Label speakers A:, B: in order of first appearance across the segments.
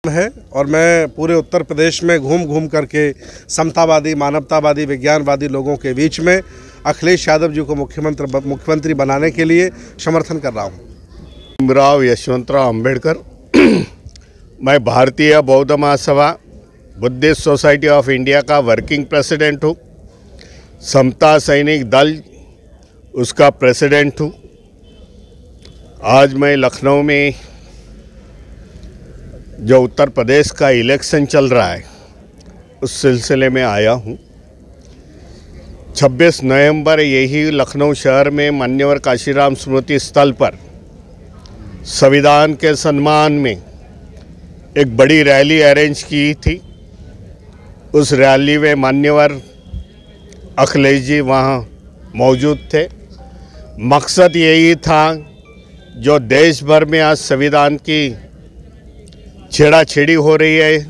A: है और मैं पूरे उत्तर प्रदेश में घूम घूम करके समतावादी, मानवतावादी, विज्ञानवादी लोगों के बीच में अखिलेश यादव जी को मुख्यमंत्री बनाने के लिए समर्थन कर रहा हूँ।
B: भीमराव यशवंतराव अंबेडकर। मैं Bharatiya Bauddha Mahasabha Buddhist society of India का वर्किंग प्रेसिडेंट हूँ। समता सैनिक दल उसका प्रेसिडेंट हूँ। आज मैं लखनऊ में जो उत्तर प्रदेश का इलेक्शन चल रहा है उस सिलसिले में आया हूँ। 26 नवंबर यही लखनऊ शहर में मान्यवर काशीराम स्मृति स्थल पर संविधान के सम्मान में एक बड़ी रैली अरेंज की थी। उस रैली में मान्यवर अखिलेश जी वहाँ मौजूद थे। मकसद यही था, जो देश भर में आज संविधान की छेड़ाछेड़ी हो रही है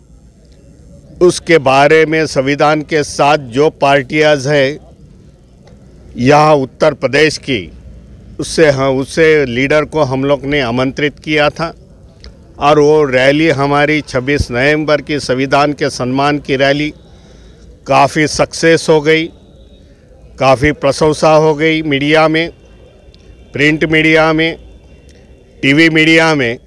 B: उसके बारे में संविधान के साथ जो पार्टियां हैं यहाँ उत्तर प्रदेश की, उससे लीडर को हम लोग ने आमंत्रित किया था और वो रैली हमारी 26 नवंबर की संविधान के सम्मान की रैली काफ़ी सक्सेस हो गई, काफ़ी प्रशंसा हो गई। मीडिया में, प्रिंट मीडिया में, टीवी मीडिया में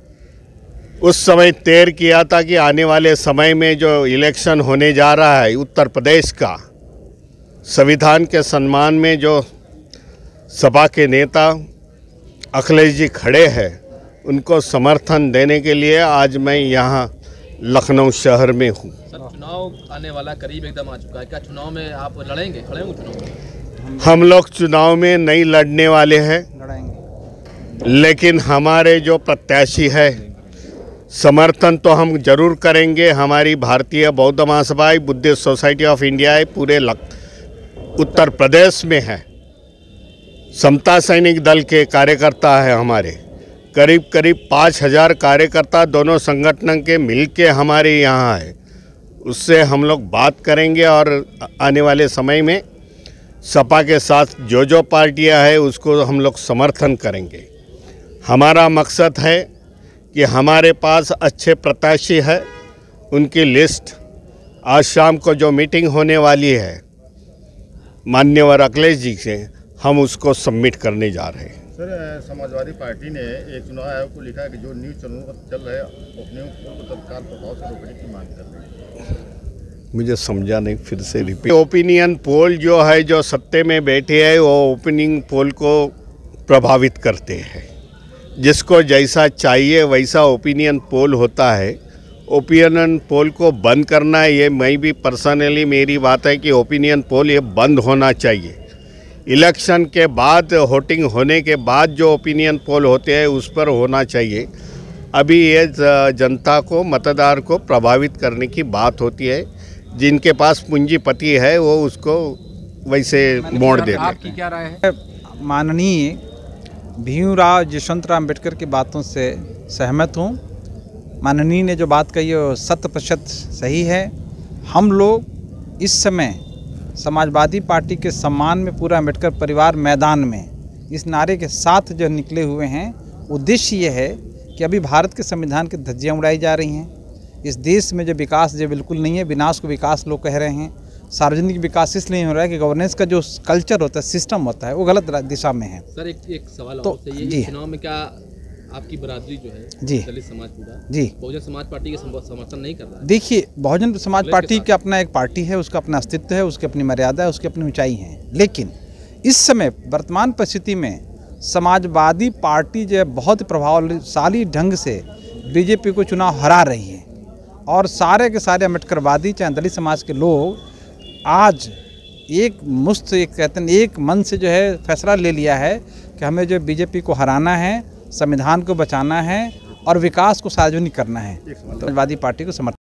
B: उस समय तय किया था कि आने वाले समय में जो इलेक्शन होने जा रहा है उत्तर प्रदेश का, संविधान के सम्मान में जो सपा के नेता अखिलेश जी खड़े हैं उनको समर्थन देने के लिए आज मैं यहाँ लखनऊ शहर में हूँ।
C: सर, चुनाव आने वाला करीब एकदम आ चुका है। क्या चुनाव में आप लड़ेंगे, खड़े होंगे चुनाव में?
B: हम लोग चुनाव में नहीं लड़ने वाले हैं, लेकिन हमारे जो प्रत्याशी है समर्थन तो हम जरूर करेंगे। हमारी Bharatiya Bauddha Mahasabha Buddhist society of India पूरे उत्तर प्रदेश में है। समता सैनिक दल के कार्यकर्ता है हमारे, करीब 5000 कार्यकर्ता दोनों संगठन के मिलके हमारे यहाँ है। उससे हम लोग बात करेंगे और आने वाले समय में सपा के साथ जो पार्टियां हैं उसको हम लोग समर्थन करेंगे। हमारा मकसद है कि हमारे पास अच्छे प्रत्याशी है, उनकी लिस्ट आज शाम को जो मीटिंग होने वाली है मान्यवर अखिलेश जी से, हम उसको सबमिट करने जा रहे हैं।
D: सर, समाजवादी पार्टी ने एक चुनाव आयोग को लिखा है कि जो न्यूज़ चैनलों चल रहे हैं अपने को तत्काल प्रभाव से रोकने की मांग कर रहे हैं।
B: मुझे समझा नहीं, फिर से रिपीट। ओपिनियन पोल जो है, जो सत्ते में बैठे हैं वो ओपिनियन पोल को प्रभावित करते हैं। जिसको जैसा चाहिए वैसा ओपिनियन पोल होता है। ओपिनियन पोल को बंद करना है, ये मैं भी पर्सनली मेरी बात है कि ओपिनियन पोल ये बंद होना चाहिए। इलेक्शन के बाद, वोटिंग होने के बाद जो ओपिनियन पोल होते हैं उस पर होना चाहिए। अभी ये जनता को, मतदार को प्रभावित करने की बात होती है। जिनके पास पूंजीपति है वो उसको वैसे मोड़ देते हैं।
C: आपकी क्या राय है?
E: माननीय भीमराव यशवंतराव अंबेडकर की बातों से सहमत हूँ। माननीय ने जो बात कही है वो 100% सही है। हम लोग इस समय समाजवादी पार्टी के सम्मान में पूरा अंबेडकर परिवार मैदान में इस नारे के साथ जो निकले हुए हैं। उद्देश्य ये है कि अभी भारत के संविधान की धज्जियाँ उड़ाई जा रही हैं। इस देश में जो विकास जो बिल्कुल नहीं है, विनाश को विकास लोग कह रहे हैं। सार्वजनिक विकास इसलिए हो रहा है कि गवर्नेंस का जो कल्चर होता है, सिस्टम होता है, वो गलत दिशा में है।
C: सर, एक सवाल
E: तो
C: और ये चुनाव में क्या आपकी बरादरी जो है
E: जी,
C: दलित समाज पूरा
E: जी,
C: बहुजन समाज पार्टी के समर्थन नहीं कर रहा है?
E: देखिए, बहुजन समाज पार्टी का अपना एक पार्टी है, उसका अपना अस्तित्व है, उसकी अपनी मर्यादा है, उसकी अपनी ऊंचाई है। लेकिन इस समय वर्तमान परिस्थिति में समाजवादी पार्टी जो है बहुत प्रभावशाली ढंग से बीजेपी को चुनाव हरा रही है और सारे के सारे अम्बेडकरवादी चाहे दलित समाज के लोग आज एक कहते हैं एक मन से जो है फैसला ले लिया है कि हमें जो बीजेपी को हराना है, संविधान को बचाना है और विकास को सार्वजनिक करना है। समाजवादी पार्टी को समर्थन